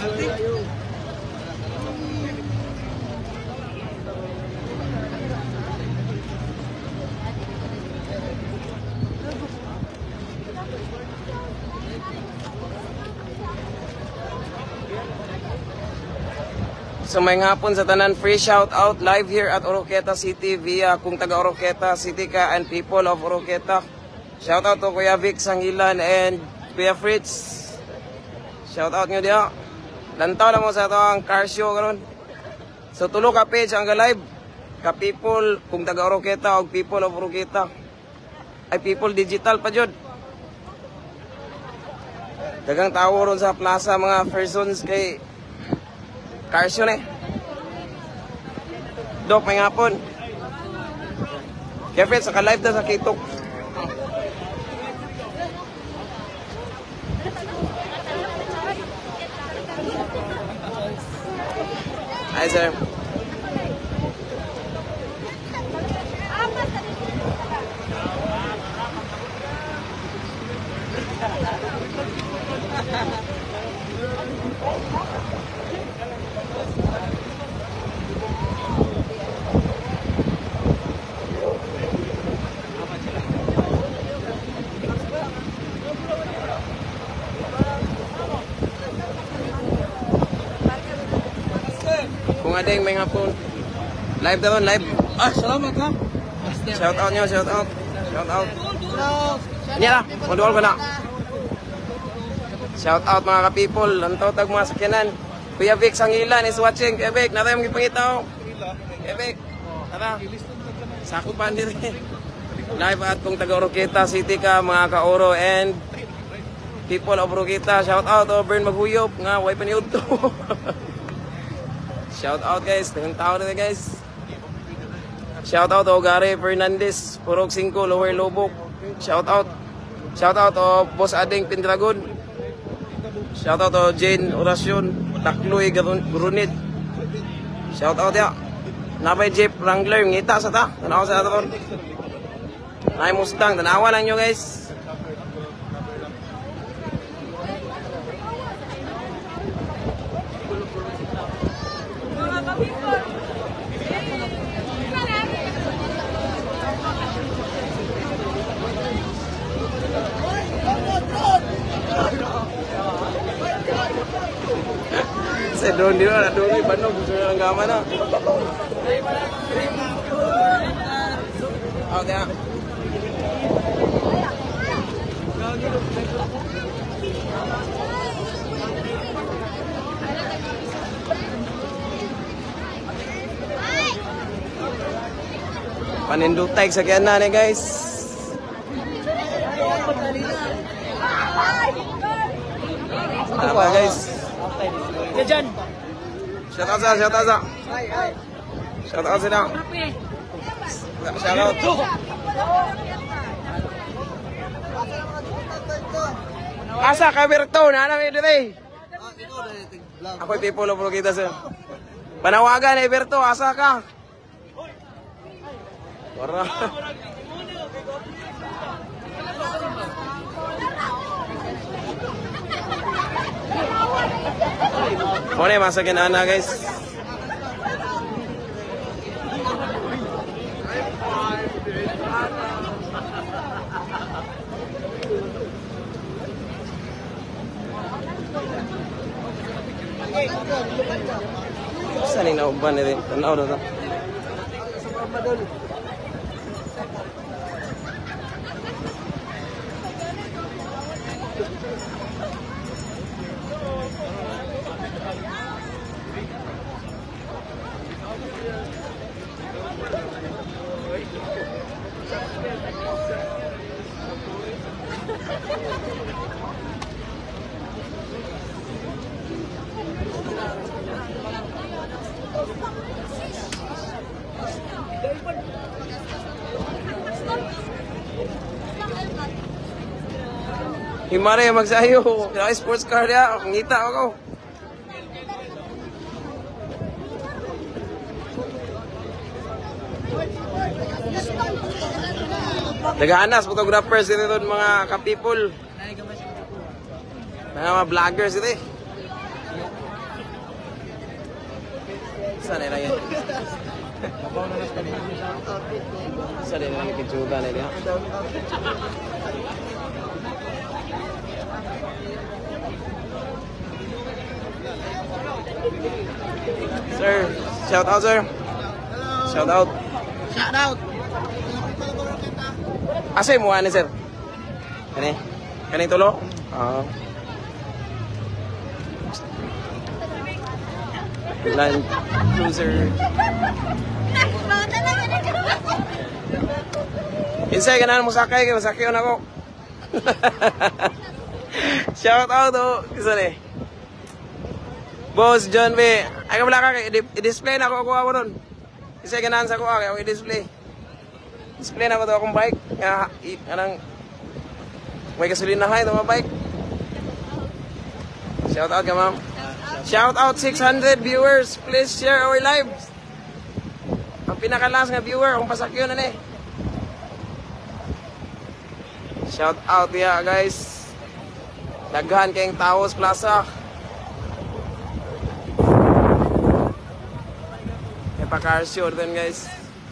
So may hapon sa tanan, free shout out live here at Oroqueta City via kung taga Oroqueta City ka and people of Oroqueta. Shout out to Kuya Vic Sangilan and Kuya Fritz. Shout out nyo diya. Lantaw lang mo sa ito ang car show karon. So tulo ka page ang live. Ka people kung taga Oroqueta o people of Oroqueta. Ay people digital pa jud. Dagang tao ron sa plaza mga persons kay Carson eh. Dok, may hapon. Kaya friends, naka-live na sa Kitok. Hi, sir. Kung ading may hapon. Live daw, live. Ah, salamat ha. Shout out nyo, shout out. Shout out. Hindi na, maduol ko na. Shout out mga ka-people. Lantaw tag mga sakyanan. Kuya Vic Sangilan is watching. Kuya Vic, natay mong ipangitaw. Kuya Vic, tara. Sakupan dito. Live at kung taga Oroqueta City ka, mga ka-Oro and people of Oroqueta. Shout out to Bern Maghuyop. Nga, way pa niyo to. Shout out guys, tayong tao nito guys. Shout out to Gary Fernandez, Purok 5, Lower Lobok. Shout out. Shout out to Boss Ading Pindragon. Shout out to Jane Oracion, Takloy Grunit. Shout out ya. Napay Jeep Wrangler, ngita sa ta. Tanawa sa ato. Nay Mustang, tanawa lang nyo guys. Saya doon dito na doon yung banog gusto nyo lang gama na. Out there. Panindutay sa kyan na guys. Apa guys? Diyan. Shout out sa, shout out sa. Shout out sila. Shout out. Asa ka Berto, na namin dito eh. Ako'y people of Oroqueta sir. Panawagan eh Berto, asa ka? Wala. Muna yung masakin na guys. Saan yung nauban nito? Tanaw na ito. Himari magsayo. Kaya sports car ya, ngita ako. Nagahanas photographers dito doon mga ka-people. Mga vloggers dito eh. Sana lang yan. Sana lang yung kitsuga na yan. Sir, shout out sir. Shout out. Shout out. Asa mo ani sir? Kani? Kani tulo? Oo. Land Cruiser. Insay ganahan mo sakay kay masakyan ako. Shout out oh, isa ni. Boss John B. Ay ka wala ka i-display na ako ako ron. Insay ganahan sa ko ako i-display. Display na ko to akong bike. Anang may gasolina hay to mga bike. Shout out ka ma'am. Shout out 600 viewers. Please share our live. Ang pinakalas nga viewer kung pasakyo na ni. Shout out ya guys. Daghan kayong Taos Plaza. Car show din guys.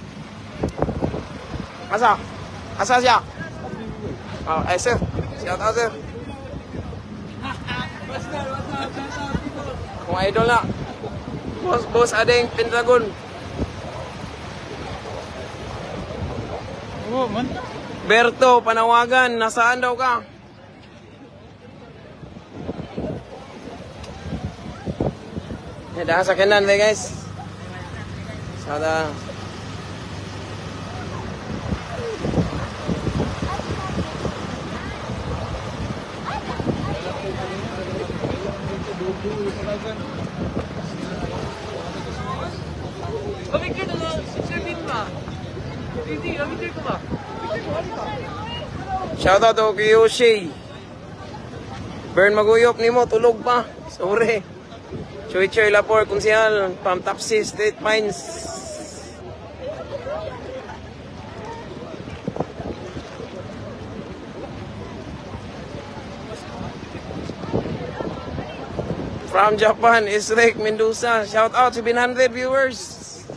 Asa? Asa siya? Oh, ay sir. Shout out sir. Kung idol na. Boss Adeng Pendragon. Oh, man. Berto Panawagan, nasaan daw ka? Dahil sa kanan guys. Sada. Shout out to Kiyoshi. Bern Maguyop nimo tulog pa. Sorry. Choy Choy Lapor Kunsihal Pam Tapsi State Mines. From Japan, Isrek Mendoza. Shout out to 100 viewers.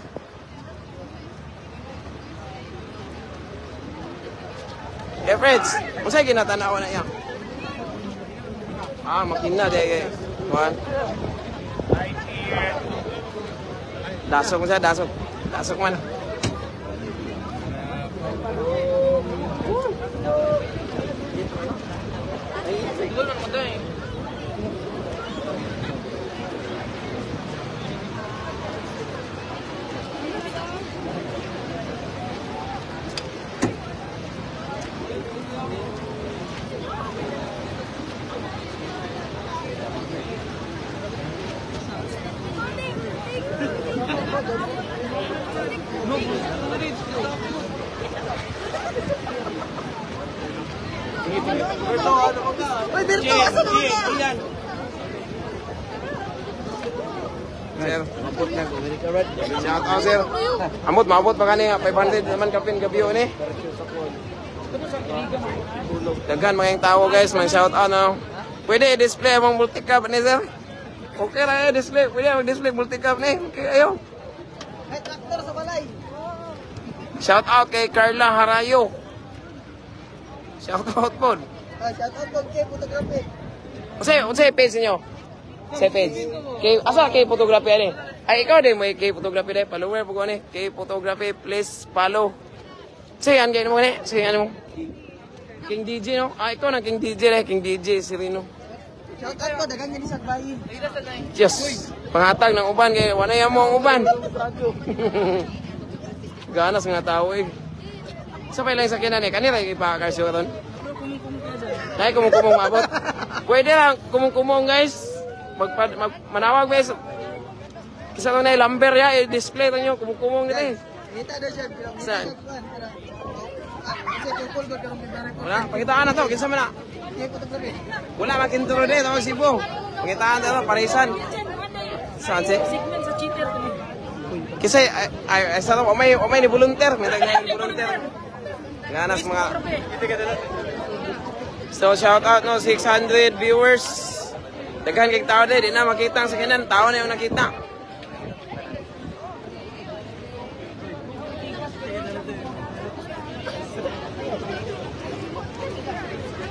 Eh, friends, masay ginatanaw na yan. Makina deh. Kuan. Dasok mo siya, dasok. Dasok man. Uy, Berto, asa na ka? Sir, mabot na ko. Shout out sir. Amot, mabot pa kani 500 naman kapin gabiyo ni. Daghan mga tao guys, man shout out no. Pwede i-display among multicab ni sir. Okay ra i-display, pwede mag-display multicab ni. Okay ayo. May traktor sa balay. Shout out kay Carla Harayo. Shout out po. Shout out kay photography. Unsay page niyo? Sa page. Kay asa kay photography ani? Ay ikaw din mo kay photography dai follower po ko ani. Kay photography please follow. Say an kay mo ni? Say ano mo? King DJ no? Ikaw na King DJ dai, King DJ Sirino. Shout out ko dagang ni sa bayi. Yes. Pangatag ng uban kay wala ya mo ang uban. Ganas nga tao eh. Sa lang sa kinan eh. Kanira ipakarsyo ka ton? Dahil kumong abot. Pwede lang kumong guys. Manawag guys. Kisa ko na lumber ya. I-display nyo. Kumong nito eh. Kita daw siya. Saan? Kasi tukol ko karong bibare ko. Wala. Pakitaan na to. Kinsa man na. Kay photography. Wala makinturo din. Tawag Cebu. Pakitaan na to. Parisan. Saan si? Segment sa cheater ko. Kasi ay sa to. Umay ni volunteer. May tagyan ni volunteer. Ganas mga. So shout out no 600 viewers. Daghan kay tao di na makita ang sakinan, tao na yung nakita.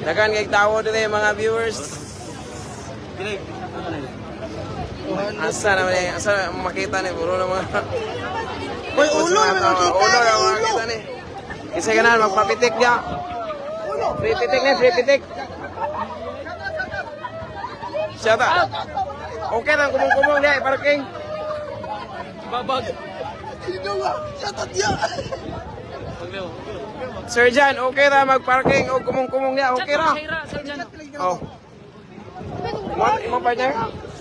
Dagan kay tawo dito mga viewers. Asa naman eh, asa makita ni puro na mga Uy, ulo naman makita. ulo na makita ni. Isa ka na magpapitik niya. Free pitik ni, free pitik. Shout out. Okay lang kumong-kumong niya, parking. Babag. Sino nga? Shout out niya. Sir Jan, okay ra mag-parking o kumong-kumong niya, okay ra. Oh. Mo partner?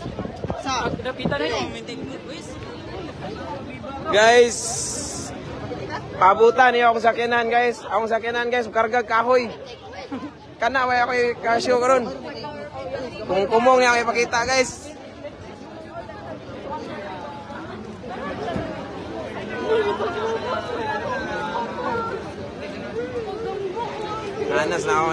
Guys, pabutan niyo akong sakyanan guys. Akong sakyanan guys, karga kahoy. Kana way ako kasyo karon. Kumong niya ako ipakita guys. Anas na ako.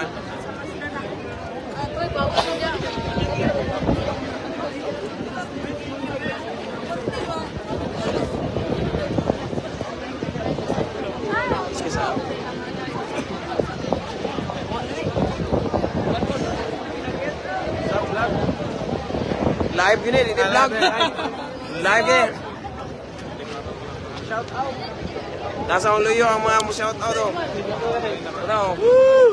Live yun eh, hindi vlog. Live eh. Shout out. Nasa ang luyo ang mga mo shout out oh. Ano? Woo!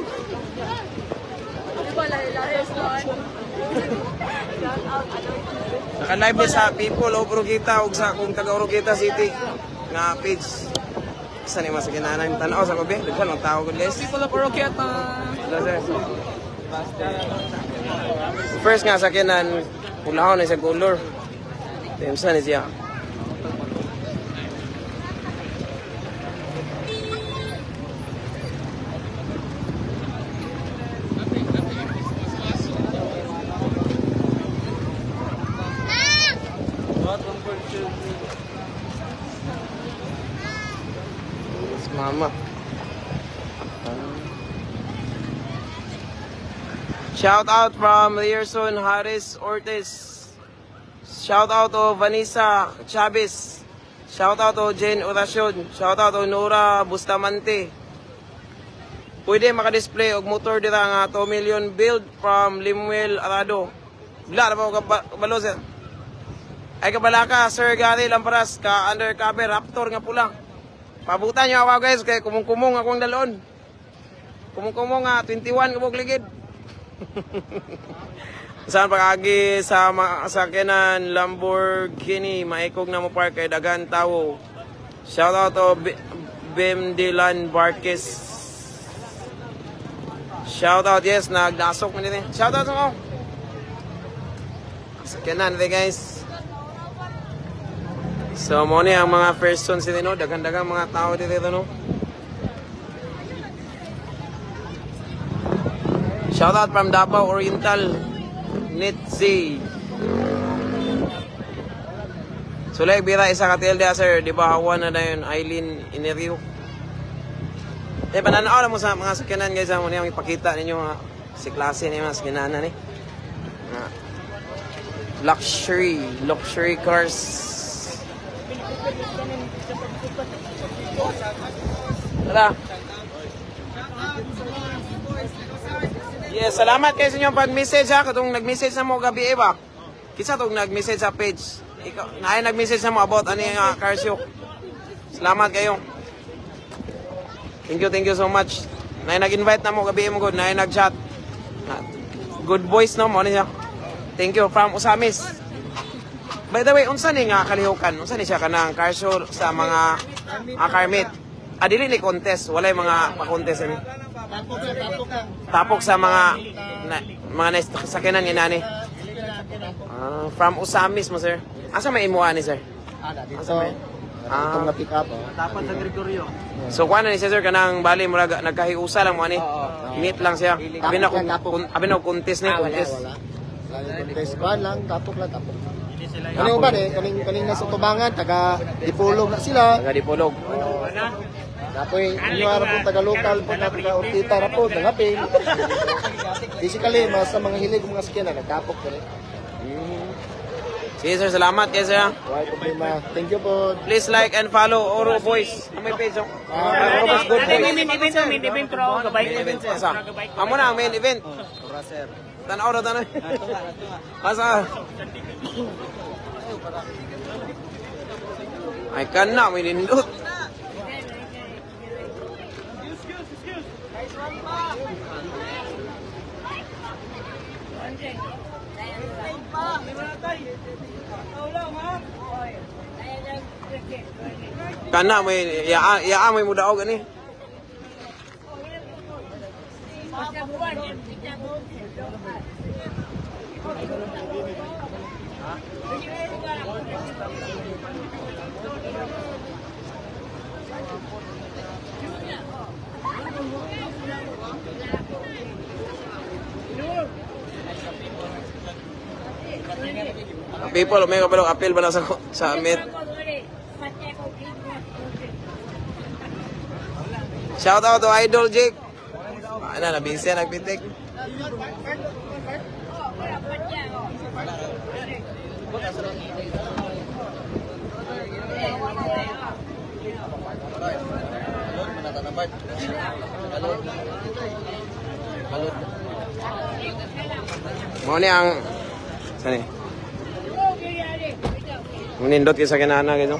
Naka-live ni sa People of Oroqueta ug sa kung taga Oroqueta City nga page. Isa ni mas kinanang tanaw sa gabi. Daghan ang tao gud guys. People of Oroqueta. First nga sa kinan ulahon na sa color. Temsa ni siya. Mama. Shout out from Learson Harris Ortiz. Shout out to Vanessa Chavez. Shout out to Jane Oracion. Shout out to Nora Bustamante. Pwede maka-display og motor dito nga 2 million build from Limuel Arado. Bila na po kabalo sir. Ay kabalaka Sir Gary Lamparas ka undercover Raptor nga pula. Pabutan nyo ako guys kay kumong-kumong akong dalon. Kumong-kumong nga 21 kabog ligid. Saan pag-agi sa kenan Lamborghini maikog na mo park kay dagan tawo. Shout out to Bim Dylan Barkis. Shout out yes nagdasok man din. Shout out mo. Sa kenan guys. So mo ni ang mga person sila no, dagan-dagang mga tao dito no. Shout out from Davao Oriental, Nitzy. So like bira isa ka tilda sir, di ba hawa na yun Eileen Inerio. Eh pananaw mo sa mga sakyanan guys, mo niyang ipakita ninyo mga si klase ni mga sakyanan ni. Luxury cars. Tara. Yes, salamat kayo sa inyong pag-message ha. Katong nag-message na mo gabi ba? Kisa itong nag-message sa page. Ikaw, na ay nag-message na mo about ano yung car show. Salamat kayo. Thank you so much. Na ay nag-invite na mo gabi mo good. Na ay nag-chat. Good voice no mo. Ano siya? Thank you from Usamis. By the way, unsa ni nga kalihukan? Unsa ni siya kanang car show sa mga car meet? Dili ni contest. Walay mga pa-contest ani. Tapok sa mga sakyanan ni nani. From Usamis mo sir. Asa may imuha ni sir? Dito. Itong na-pick up. Tapan sa Gregorio. So kuha na ni siya sir kanang bali mo nagkahiusa lang mo ani. Meet lang siya. Abi na contest ni contest. Contest ba lang, tapok. Ano ba kaning nasa tubangan taga Dipolog na sila. Taga Dipolog. Dapoy inyo ara po taga local po na taga Ortita ra po dangapin. Basically mas sa mga hilig mga sakyanan nagtapok ko rin. Sige sir, salamat kayo sir. Why problema. Thank you po. Please like and follow Oro Boys. May page oh. Oro Boys Good Boys. Main event pero gabay event sir. Asa? Amo na ang main event. Ora sir. Tanaw ra tanaw. Asa? Ay kana may nindot. Kana may ya may mudaog ani. People, may kapalong appeal ba na sa amit? Shout out to Idol Jake. Ano, nabisi na nagpitik. Mo ni ang sani. Munindot kayo sa kinana kayo.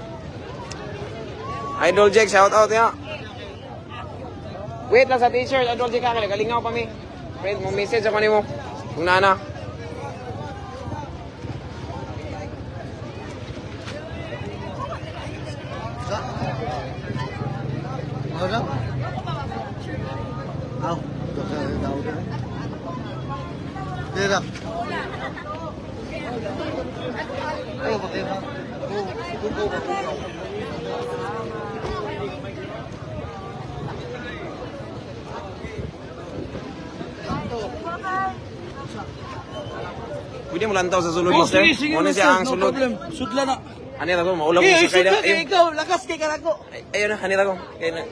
Idol Jake, shout out ya. Wait lang sa t-shirt, Idol Jake ka, kalingaw pa mi. Friend, mo message ako nimo. Kung nana. Wala. Aw, daw. Dira. Oh, pakai ba? Pwede mo lantaw sa sulod mo, sir. Muna siya ang sulod. Sudla na. Hanit ako, maulam mo sa kaya. Ikaw, lakas kay kanako. Ayun na, hanit ako.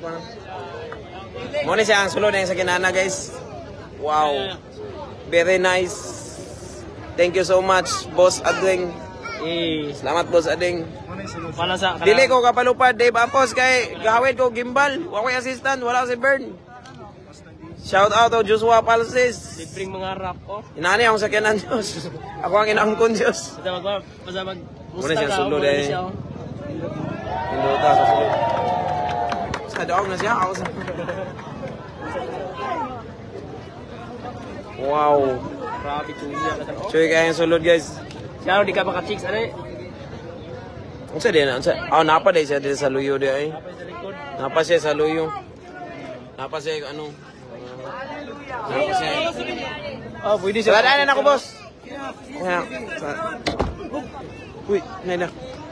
Muna siya ang sulod ng sa kinana, guys. Wow. Very nice. Thank you so much, Boss Ading. Salamat, Boss Ading. Para sa Dili ko kapalupad, Dave Apos, kay gahawid ko gimbal. Wakoy assistant, wala si Bern. Shout out to Joshua Palsis. libreng mga rap ko. Inani akong sakyanan, Diyos. Ako ang inaangkon, Diyos. Basta mag Muna siya sulod eh. Pinuta sa sulod. Sa daog na siya. Ako sa... Wow. Grabe tuya ka tan. Choy kaya yung sulod, guys. Siya di ka maka-chicks ano eh. Ang sa din, napa din siya din sa luyo di ay. Tapos sa likod. Napa siya sa luyo. Napa siya ano. Napa siya. Oh, pwede siya. Saladaan na ako, boss. Kaya, uy, naila.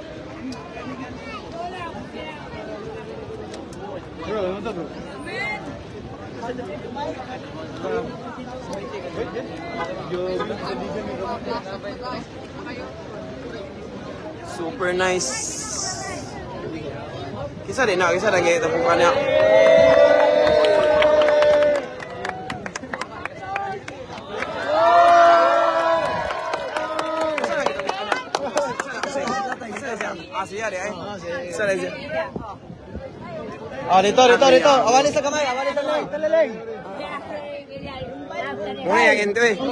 Super nice. Kisa din na, kisa lagi tapong kanya. Siya di ay. Isa lang siya. Dito. Awali sa kamay. Talaling. Muna yung ginto eh.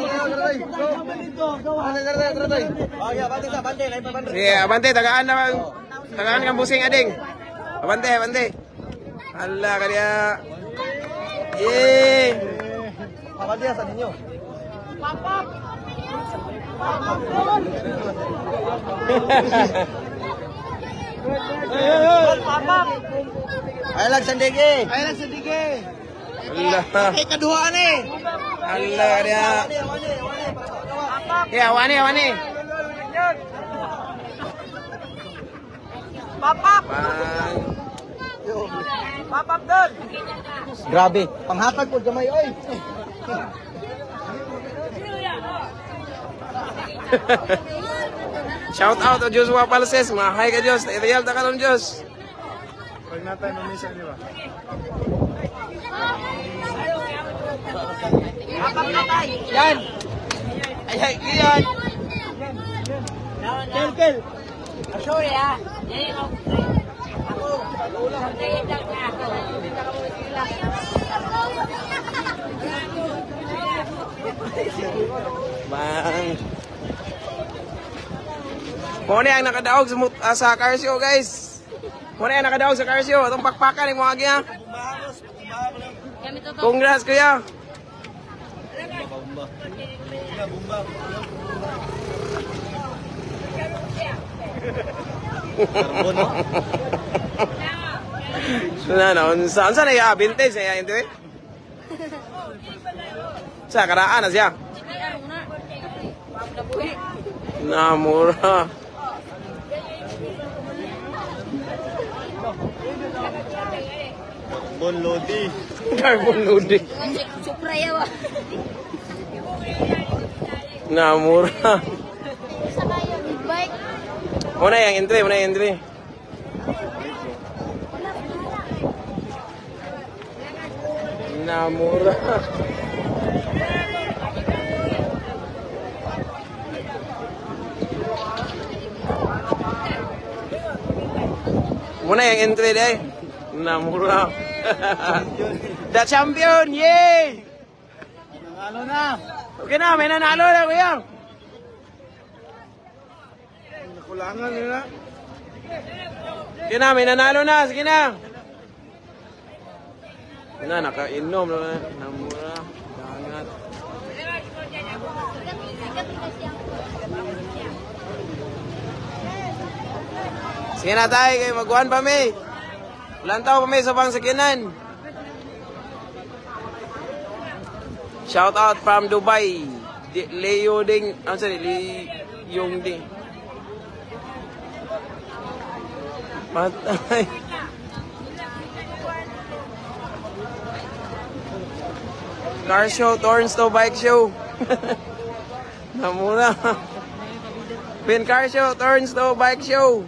Sige, abante, tagaan kang busing ading. Abante. Allah ka dia. Yee! Abante sa ninyo. Ay lang sandigi. Allah. Ay kaduhaan eh. Allah ka dia. Ya, wani. Papap. Papap doon. Grabe, panghatag po gamay oy. Shout out to Joshua Palses, mahay ka Diyos, ideal ta ka ng Diyos. Pag natin umisa di ba? Yan. Ay, yan. Michael. Sorry ah. Ako. Santayin lang niya ako. Bang. Muna ang nakadaog sa car show, guys. Muna ang nakadaog sa car show. Itong pakpakan yung mga gya. Congrats, kuya. Saan na ya? Vintage na ya, hindi? Sa karaan na siya. Namura. Carbon Lodi. Carbon Lodi. Supra yawa. Namura. Isa kayo, big bike. Muna yung entry, muna yung entry. Namura. Muna yung entry day. Namura. The champion! Yay! Ano na? Okay na, may nanalo na kuya. Kulangan nila. Sige na, may nanalo na. Sige na. Na, nakainom na. Namura. Dangat. Sige na tayo, kayo magwan pa may. Ilan tao pa may sa pangsakinan. Shout out from Dubai. Leo Ding, ano sorry, Leong Ding. Patay. Car show, turns to bike show. Namura. Pin car show, turns to bike show.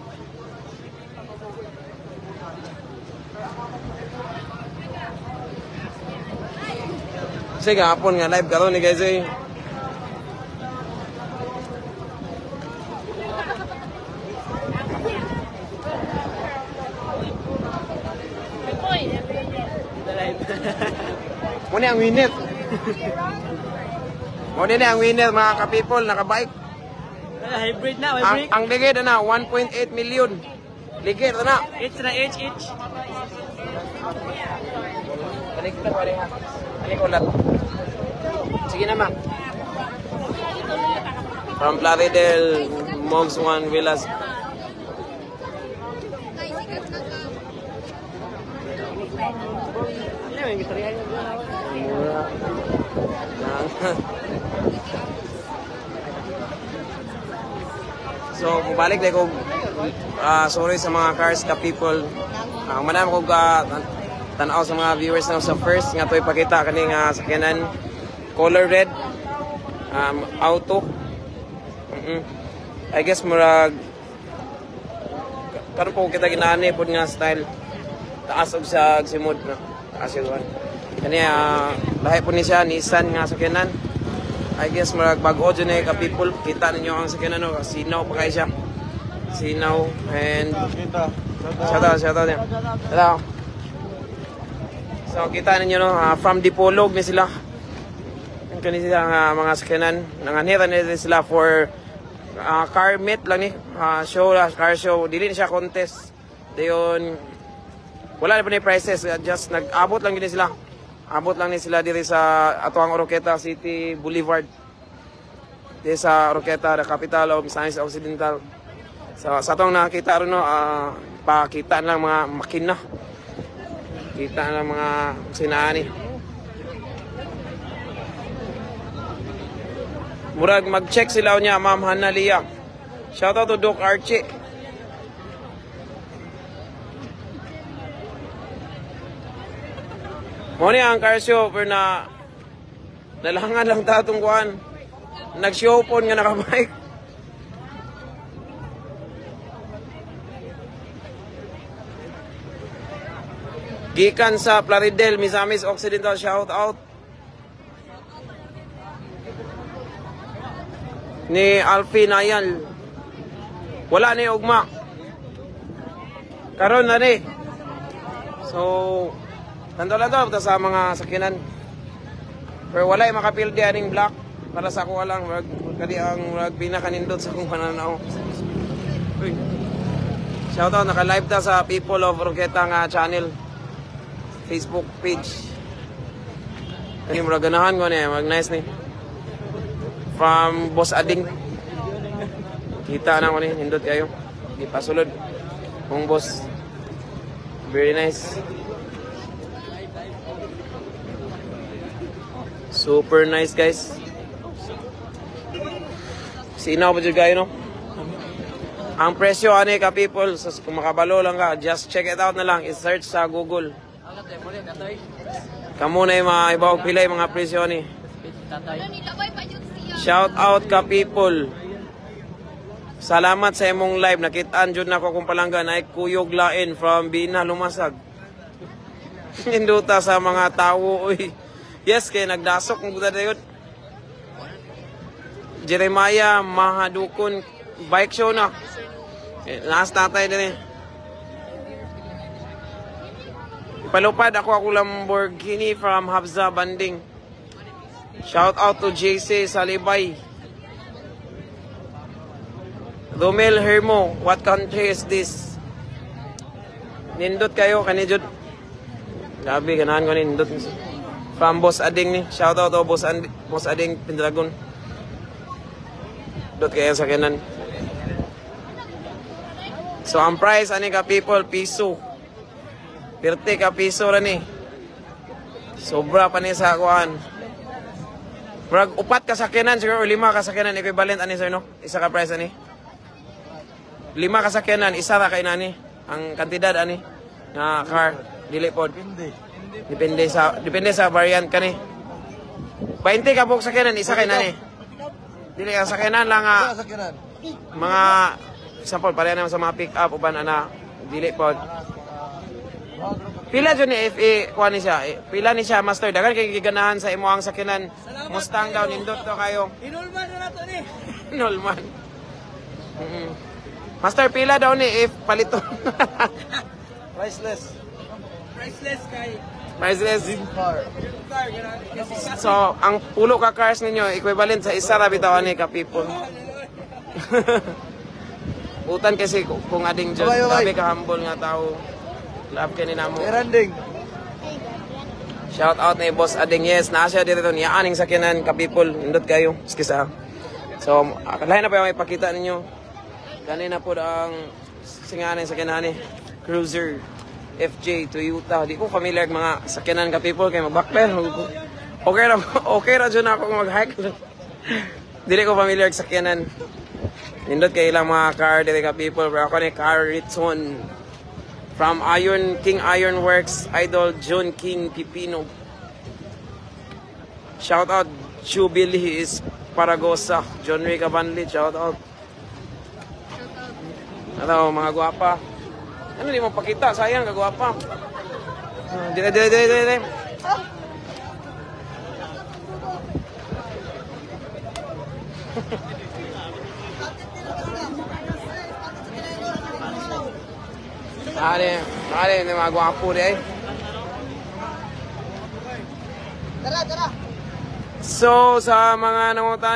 Sige, hapon nga live karon ni guys eh. Muna ang winner. Muna ang winner mga ka-people, naka-bike. Hybrid na, hybrid. Ang ligid na 1.8 million. Ligid na. Each na each. Balik na pare ha. Balik ulit. Sige na ma'am. From Plaridel, Mogs 1 Villas. So, balik na ko. Sorry sa mga cars ka people. Manam ko tanaw sa mga viewers na sa first nga to ipakita kaning sakyanan color red auto. I guess murag karon po kita ginaani pod nga style taas og sa simod na taas yun kani lahi po ni siya Nissan nga sakyanan. I guess murag bag-o dyan ka people, kita ninyo ang sakyanan no, sinaw pa kayo siya, sinaw and shout out niya. Hello. So kita ninyo no, from Dipolog ni sila. Ang kani sila mga sakyanan, nanganira nila sila for car meet lang ni, show, car show, dili ni siya contest. Dayon wala na pa ni prices, just nag-abot lang gini sila. Abot lang ni sila diri sa atoang Oroqueta City Boulevard. Diri sa Oroqueta, the capital of Misamis Occidental. So sa atong nakita ron no, pakita lang mga makina. Kita lang mga sinaani. Murag mag-check sila niya, Ma'am Hannah Lia. Shout out to Doc Archie. Muna ang car show pero na nalangan lang tatong kuhan. Nag-show po nga nakabike. Gikan sa Plaridel, Misamis Occidental, shout out. Ni Alfie Nayal. Wala ni ugma. Karon na ni. So, tanto-lanto ta sa mga sakinan. Pero wala makapildi aning black. Para sa ako lang, kadi ang pinakanindot sa kong pananaw. Uy. Shoutout, naka-live ta sa People of Oroqueta nga channel. Facebook page. Kani mura ganahan ko niya, mag-nice ni. From Boss Ading. Kita na ko ni, nindot kayo. Di pa sulod. Kung boss. Very nice. Super nice guys. Sinaw pa dyan kayo no? Ang presyo ani ka people, so, kung makabalo lang ka, just check it out na lang. I-search sa Google. Kamu na yung mga ibaw pila yung mga presyo ni. Shout out ka people. Salamat sa imong live. Nakitaan dyan ako kung palanggan ay kuyog lain from Bina Lumasag. Hinduta sa mga tao. Uy. Yes, kaya nagdasok ng buta na yun. Jeremiah Mahadukon bike show na. Last tatay din eh. Ipalupad ako Lamborghini from Habza Banding. Shout out to JC Salibay. Romel Hermo, what country is this? Nindot kayo, kanijod. Grabe, ganahan ko nindot. From Boss Ading ni. Shout out to Boss Ading Pindragon. Dot kayo sa kanan. So, ang price, ani ka people, piso. 30 ka piso rin eh. Sobra pa ni sa kuhan. Brag, upat kasakyanan, siguro 5 kasakyanan, equivalent ani sir, no? Isa ka price ani. 5 kasakyanan, isa ra kay nani. Ang kantidad ani na car, dili pod. Depende sa variant kani. 20 ka buk sakyanan, isa kay nani. Dili ka sakyanan lang mga example pareha naman sa mga pick up uban ana dili pod. Pila dyan ni FA kuha ni siya. Pila ni siya master dagan kay giganahan sa imo ang sakyanan. Mustang daw nindot to kayo. Inulman na to ni. Inulman. Master pila daw ni if palito. Priceless. Priceless kay. Priceless. Car. So, ang pulo ka cars ninyo equivalent sa isa ra bitaw ani ka people. Utan kasi kung ading dyan, sabi ka humble nga tao. Love ka ni namo. Eranding. Shout out ni Boss Ading. Yes, nasya dito niya aning sakyanan ka people. Indot kayo. Excuse. So, lahi na pa yung ipakita ninyo. Kanina po ang singanan sakyanan ni Cruiser FJ Toyota. Di ko familiar mga sakyanan ka people kay mag-backpedal. Okay ra dyan ako mag-hike. Dili ko familiar sa sakyanan. Nindot kay ilang mga car dili ka people. Pero ako ni Car Ritson. From King Iron Works, Idol John King Pipino. Shout out Jubilee is Paragosa. John Rick Abanlit, shout out. Ano, mga guwapa. Ano di mo pakita? Sayang, kagwapa. Dire. Ada ni mga guwapo di ay. Tara. So, sa mga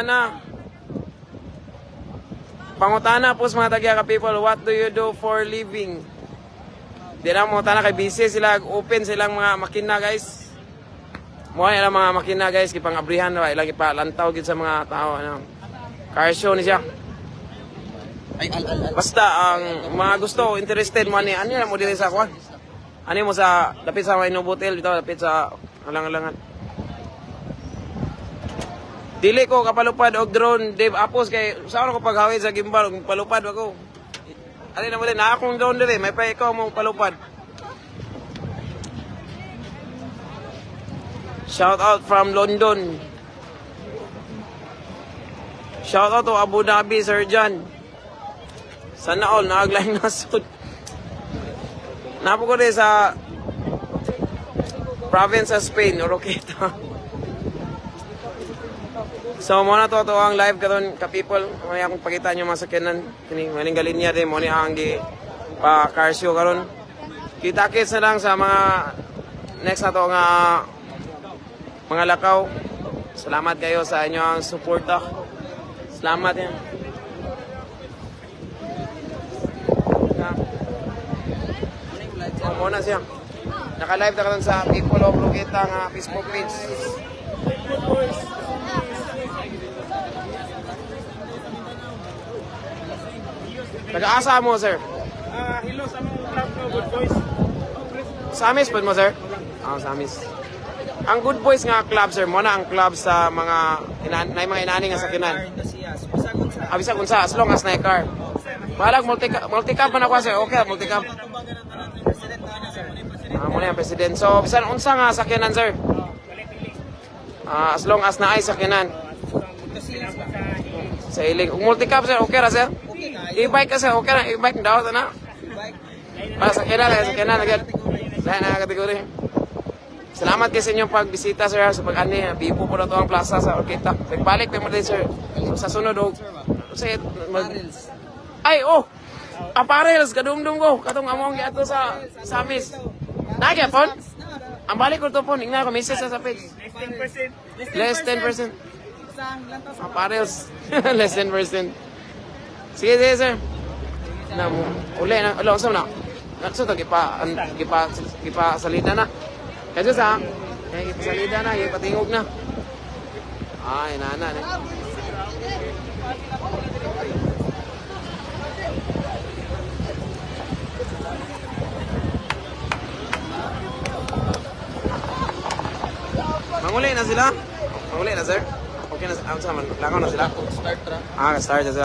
pangutana po sa mga tagya ka people, what do you do for living? Di na mangutana kay busy sila, open silang mga makina guys. Mukha nilang mga makina guys, kipang abrihan na, ilang ipalantaw gid sa mga tao. Ano. Car show ni siya. Basta ang mga gusto, interested mo ani, ano mo dito sa kuha? Ano mo sa, lapit sa Maino Hotel, dito, lapit sa alang-alangan. Dili ko kapalupad og drone, Dave Apos, kay saan ako paghawid sa gimbal, palupad ako. Ano na muli, na akong drone dili, may pa ikaw mo palupad. Shout out from London. Shout out to Abu Dhabi, Sir John. Sana all, naaglaing nasod. Napo ko rin sa province sa Spain, Oroqueta. So mo na to ang live karon ka people. Mo akong pakita nyo mga sakyanan kini maning galinya din mo ni ang gi pa car show karon. Kita-kits na lang sa mga next na to nga mga lakaw. Salamat kayo sa inyong suporta. Salamat yan. Muna siya. Naka-live na karon sa People of Oroqueta nga Facebook page. Taga-asa mo, sir? Hello sa mga club no, Good Boys. Samis po mo, sir? Samis. Ang Good Boys nga club, sir, mo na ang club sa mga mga inani nga sakinan. Abisa kung sa, as long as na car. Balag, multi-cab man ako, sir. Okay, multi-cab. Muna yung president. So, bisan unsa nga sakyanan, sir? As long as na ay sakyanan. Sa ilig. Kung multi-cab, sir, okay ra, sir? E-bike ka, sir, okay na. E-bike, daw na. Para sakyanan agad. Dahil na kategori. Salamat kayo sa inyong pagbisita, sir, sa pag-ani. Bipo po na ito ang plaza sa Oroqueta. Nagbalik naman din, sir. So, sa sunod, ay, oh! Apparels, kadumdum ko. Katong among giato sa Samis. Nagyapon? Ang balik ko ito po. Ningna ko, message sa page. Less 10%. Apparels. Less 10%. Sige, sir. Uli na. Alo, saan na? So, ito, gipa salida na. Kasi sa, gipa salida na, gipa tingog na. Ay, nana. Manguli na sila? Manguli na, sir? Okay na, sama, langaw na sila? Start na sila.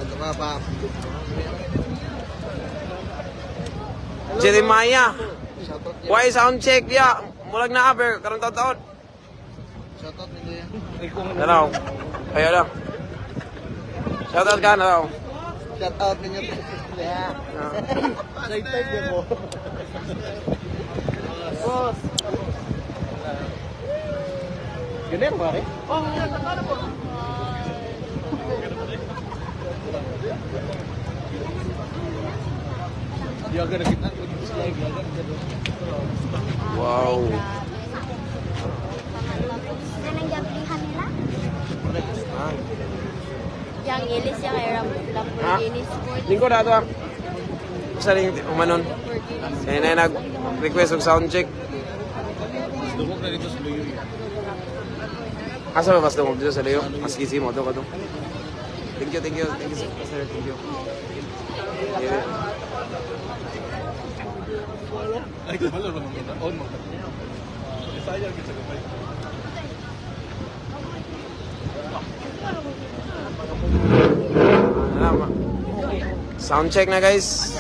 Jeremiah, why sound check dia? Mulag na aber, karong taon-taon. Shoutout nila yan. Nalaw. Ayaw lang. Shoutout ka, nalaw. Shoutout ninyo. Excited din mo. Boss. Yun yan, pare? Oo, nakala po. Wow. Anong gablihan nila? Yang ilis yang Lamborghini Sport. Lingko na ito ah. Basta rin umanon. Kaya na nag-request of sound check. Asa ba basta mo dito sa Leo? Mas kisi mo ito ka ito. Thank you, sir. Thank you. Yeah. Ay, kabalo naman kita. On mo. Isayang kita kapay. Sound check na, guys.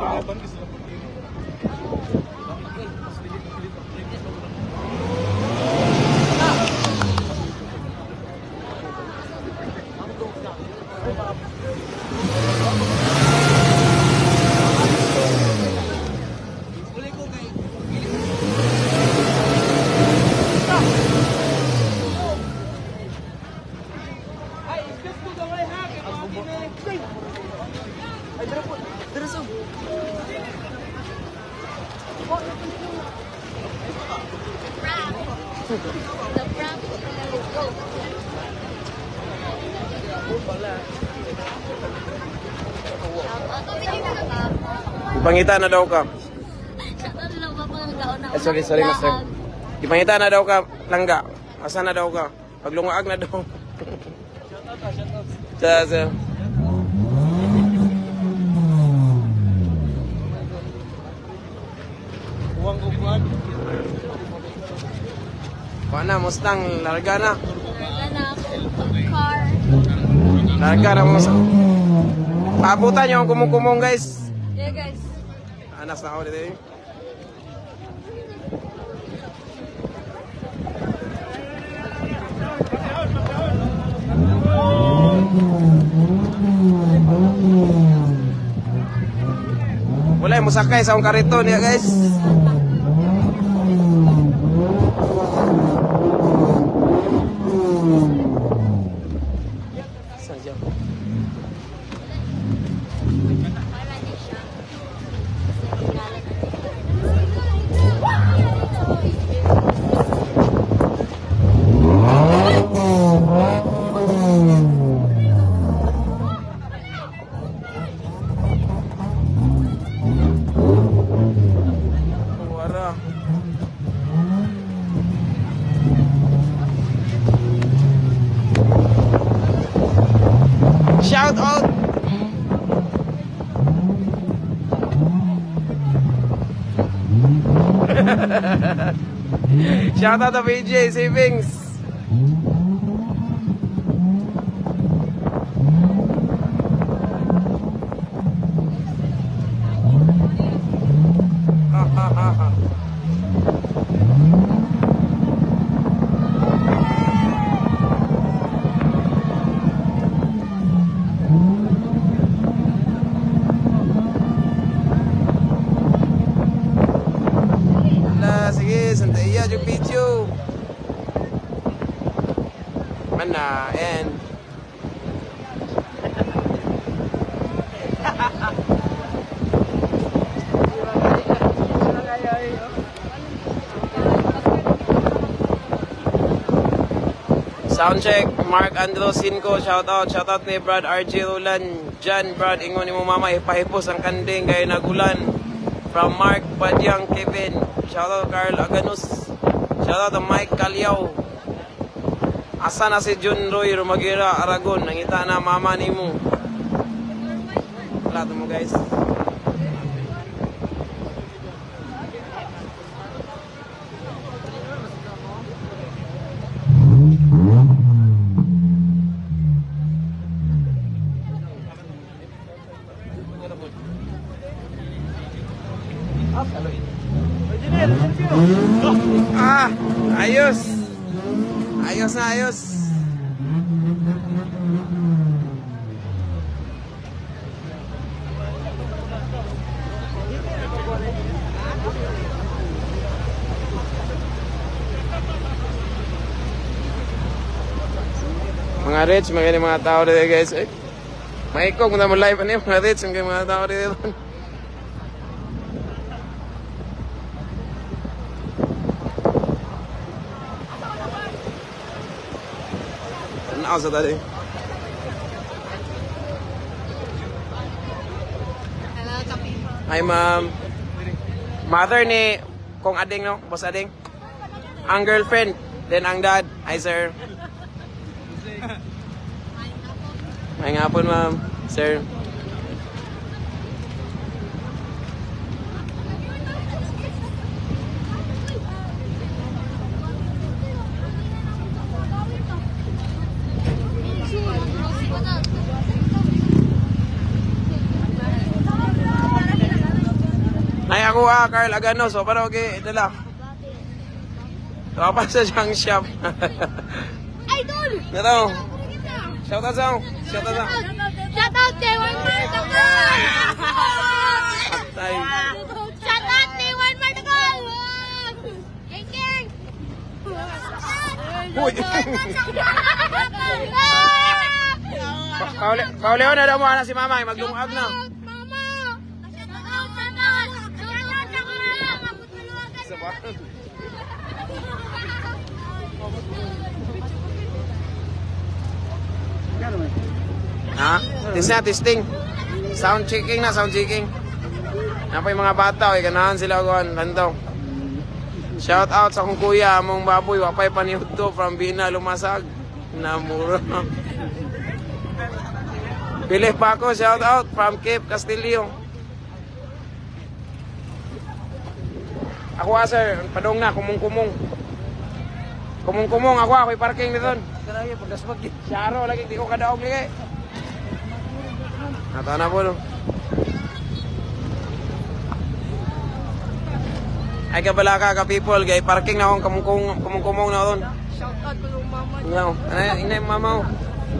Ipangita na daw ka. Sorry, master. Ipangita na daw ka, langga. Asa na daw ka? Paglungaag na daw. Sa. Kuha na, Mustang, larga na. Car. Larga na, Mustang. Paabutan nyo ang kumong-kumong, guys. Yeah, guys. Anas na ako dito eh. Wala yung musakay sa akong kariton niya, guys. Shout out to PJ Savings. Sige, santai aja yung video. Mana, and soundcheck, Mark Andro Cinco, shout out ni Brad RJ Roland, Jan, Brad, ingon ni mo mama, ipahipos ang kanding kaya nagulan. From Mark Badyang Kevin, shout out Carl Aganus, shout out to Mike Calyaw. Asa na si John Roy Rumagira Aragon, nangita na mama ni mo. Wala mo guys. Ayos. Ayos na ayos. Mga rich, mga tao dito guys. Maikog mo live ano mga rich, mga tao dito. Asa tadi? Hello, Kapi. Hi ma'am. Mother ni kong ading no, boss ading. Ang girlfriend, then ang dad. Hi sir. May ngapon ma'am, sir. Ay ako Carl Agano, so parang okay, ito lang. So pa sa junk shop. Idol! Ito. Shout out sa'yo. Shout out sa'yo. Shout out kay One Martagal! Tay. Shout out kay One Martagal! Gang gang! Uy. Pauleo na daw mo na si mama, maglungag na. Ha? Testing. Sound checking na, sound checking. Yan pa yung mga bata, ganahan sila kuhan, lantaw. Shout out sa kong kuya, among baboy, wapay paniud to from Bina, Lumasag. Namura. Pilih pa ako, shout out from Cape Castillo. Ako sir, padong na, kumong-kumong. Kumong-kumong ako, ako'y parking dito. Karaya, pagdasmag yun. Syaro, lagi, di ko kadaog lagi. Nata na po, no? Ay kabalaka ka people, gay parking na akong kumong-kumong na doon. Shout out ko ng mama. No, ina yung mama ko.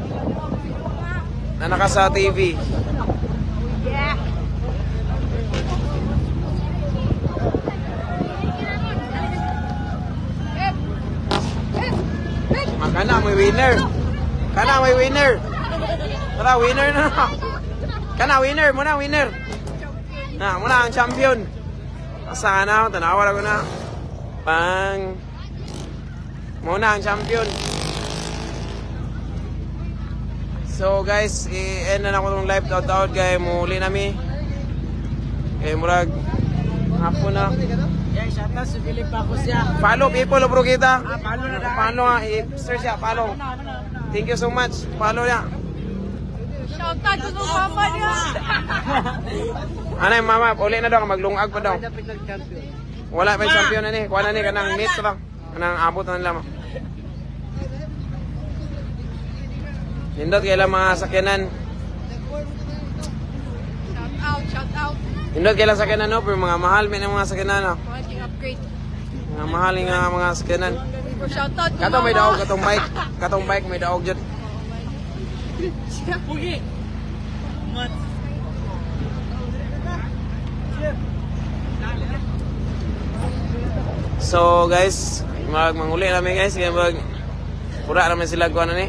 Na naka sa TV. Yeah. Kana may winner. Kana may winner. Tara, winner na. Kana winner, muna winner. Na, muna ang champion. Asa na, tanawar ako na. Pang muna ang champion. So guys, i-end na ako ng live out kay muli nami. Kay murag hapon na. Shout out si Philip ako siya. Follow people bro kita. Follow na na. Follow i-search siya, follow. Thank you so much. Follow niya. Shout out ko ng mama niya. Ano yung mama, uli na daw, maglungag pa daw. Champion. Wala pa yung champion na ni, kuha na ni, kanang meet pa daw. Anang abot na nila. Nindot kailang mga sakyanan. Shout out. Nindot kailang sakyanan, no? Pero mga mahal, may ng mga sakyanan, no? Quality upgrade. Mga mahal nga mga sakyanan. Shout out. Katong may daog, katong bike. Katong bike may daog dyan. Pugi. So guys, manguli namin guys, kaya pura naman sila kung ano ni.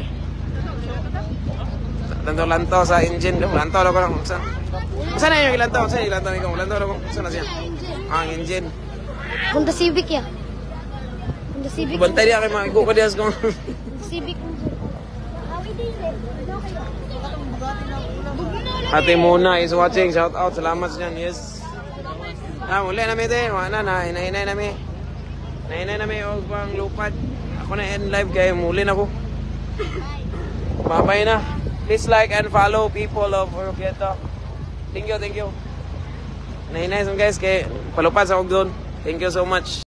Lanto-lanto sa engine, lanto ko lang. Saan na yung ilanto? Saan yung ilanto ni ko? Lanto ko. Saan na siya? Ang engine. Honda Civic ya. Honda Civic. Bantay dia kay mga ikukadiyas ko. Honda Civic. Ate Mona is watching. Shout out. Salamat sa dyan. Yes. Muli namin din. Wala na. Hinahinay namin. Hinahinay namin yung pang lupad. Ako na end live kaya muli na ko. Mabay na. Please like and follow people of Oroqueta. Thank you, thank you. Nahinay guys kay palupad sa og doon. Thank you so much.